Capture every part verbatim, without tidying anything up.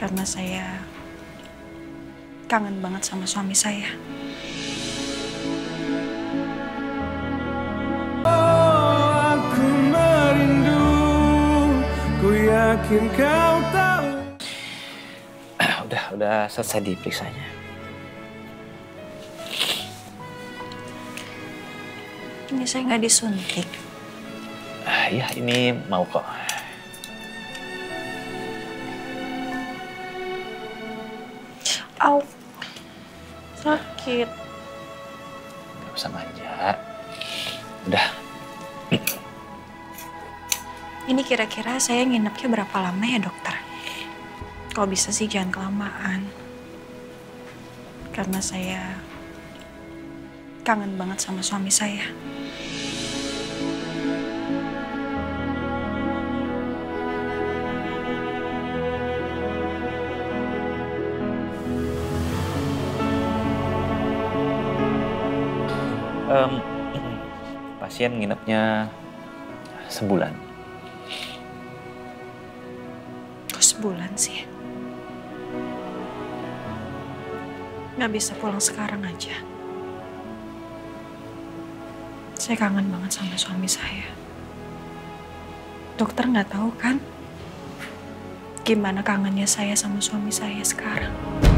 Karena saya kangen banget sama suami saya. Oh, aku merindu, ku yakin kau tahu. Udah, udah selesai diperiksanya. Ini saya nggak disuntik. Ah, ya, ini mau kok. Au, sakit. Gak usah manja. Udah. Ini kira-kira saya nginepnya berapa lama ya dokter? Kalau bisa sih jangan kelamaan. Karena saya kangen banget sama suami saya. Um, pasien nginepnya sebulan. Kok sebulan sih? Nggak bisa pulang sekarang aja. Saya kangen banget sama suami saya. Dokter nggak tahu kan? Gimana kangennya saya sama suami saya sekarang.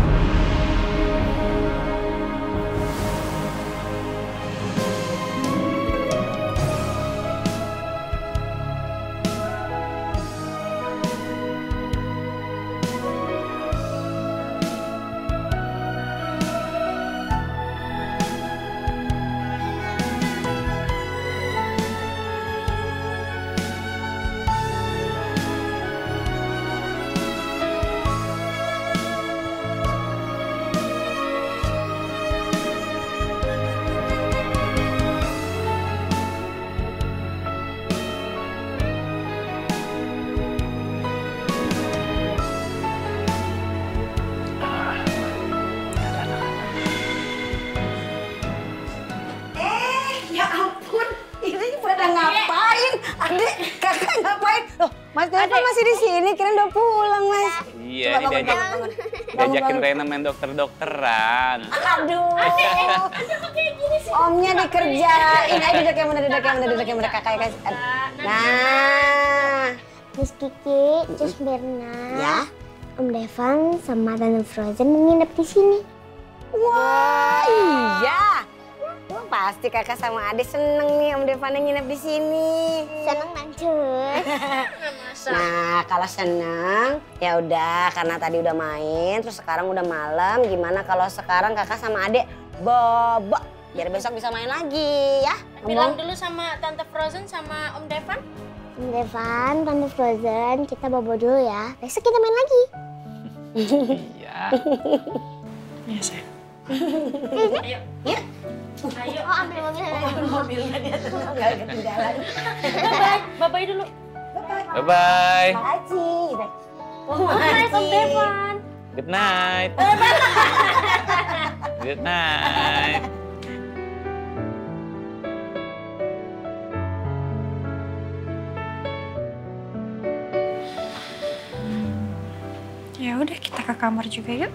Adik, kakak ngapain? Loh, Mas Devan masih di sini, kirain udah pulang, Mas. Iya, Coba ini bangun, diajak, bangun, bangun. diajakin Bangun, Rena main dokter-dokteran. Aduh. Omnya dikerjain. Ayo duduk yang mana, duduk yang mana, duduk yang mana, kakak kasih. Nah. Miss Kiki, Cus Mirna, Ya. Om Devan sama Tante Frozen menginap di sini. Wah, iya. Wah, pasti kakak sama adik seneng nih Om Devan yang nginep di sini. Seneng kan, Cus? Nah, kalau seneng, ya udah karena tadi udah main, terus sekarang udah malam. Gimana kalau sekarang kakak sama adik bobo, biar besok bisa main lagi ya? Bilang dulu sama Tante Frozen sama Om Devan. Om Devan, Tante Frozen, kita bobo dulu ya. Besok kita main lagi. Iya. Iya, sayang. Ayo. Ya. Ayo. Oh, ambil mobilnya. Ambil mobilnya dia tenang, gak ketinggalan. Bye-bye. Bye-bye dulu. Bye-bye. Makasih. Good night, Om Devan. Good night. Good night. Ya udah kita ke kamar juga yuk.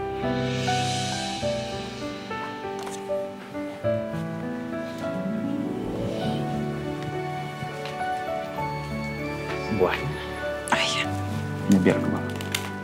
Buahnya. Oh iya. Ini biar ke bawah.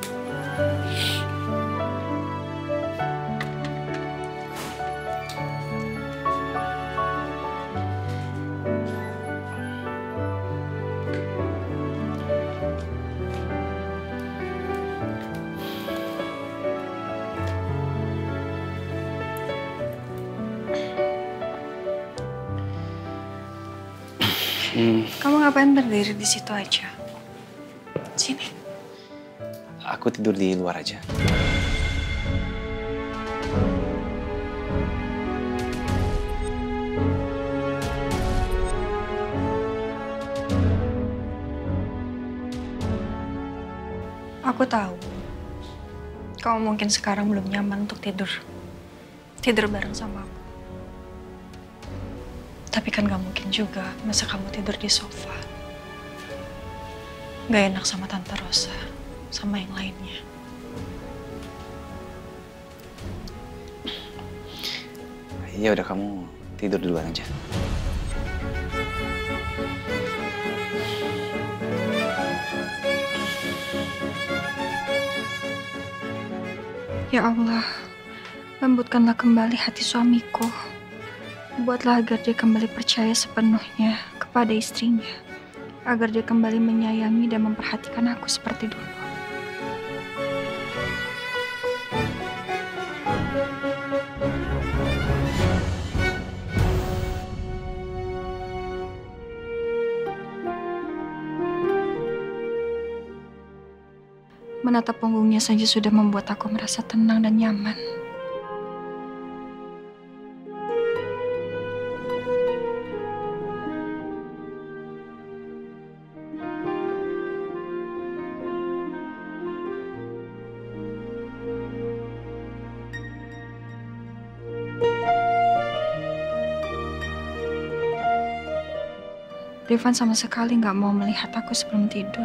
Hmm, Kamu ngapain berdiri di situ aja? Sini. aku tidur di luar aja. Aku tahu. Kamu mungkin sekarang belum nyaman untuk tidur. Tidur bareng sama aku. Tapi kan gak mungkin juga masa kamu tidur di sofa. Gak enak sama Tante Rosa, sama yang lainnya. Ya udah kamu tidur duluan aja. Ya Allah, lembutkanlah kembali hati suamiku. Buatlah agar dia kembali percaya sepenuhnya kepada istrinya. Agar dia kembali menyayangi dan memperhatikan aku seperti dulu. Menatap punggungnya saja sudah membuat aku merasa tenang dan nyaman. Devan sama sekali nggak mau melihat aku sebelum tidur.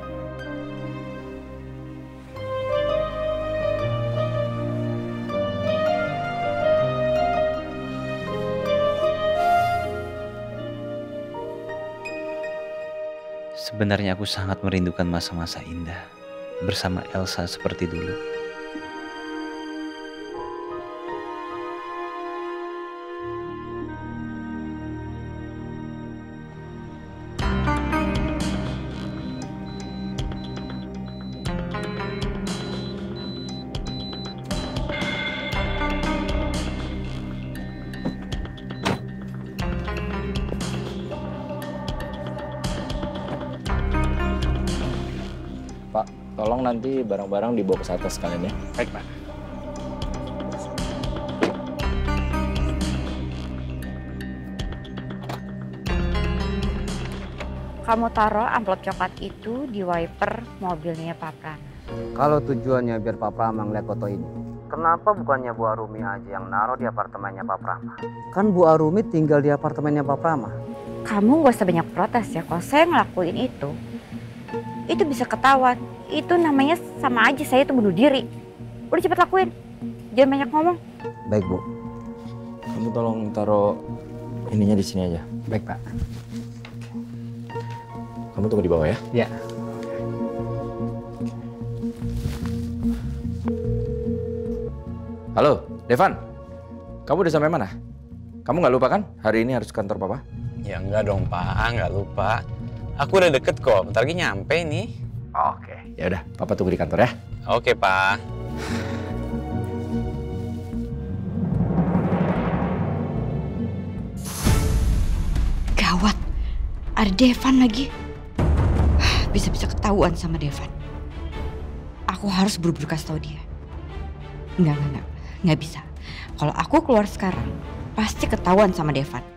Sebenarnya aku sangat merindukan masa-masa indah bersama Elsa seperti dulu. Pak, tolong nanti barang-barang dibawa ke atas sekalian ya. Baik, Pak. Kamu taruh amplop coklat itu di wiper mobilnya Pak Pram. Kalau tujuannya biar Pak Prama ngeliat foto ini, kenapa bukannya Bu Arumi aja yang naruh di apartemennya Pak Prama? Kan Bu Arumi tinggal di apartemennya Pak Prama. Kamu gak usah banyak protes ya, kalau saya ngelakuin itu, itu bisa ketahuan. Itu namanya sama aja saya itu bunuh diri. Udah cepet lakuin, jangan banyak ngomong. Baik Bu. Kamu tolong taruh ininya di sini aja. Baik Pak. Kamu tunggu di bawah ya. Ya. Halo, Devan. Kamu udah sampai mana? Kamu nggak lupa kan hari ini harus ke kantor Papa? Ya enggak dong, Pak. Enggak lupa. Aku udah deket kok. Bentar lagi nyampe nih. Oke. Ya udah, Papa tunggu di kantor ya. Oke, Pak. Gawat, ada Devan lagi. Bisa-bisa ketahuan sama Devan. Aku harus buru-buru kasih tau dia. Enggak, enggak, enggak. Enggak bisa. Kalau aku keluar sekarang, pasti ketahuan sama Devan.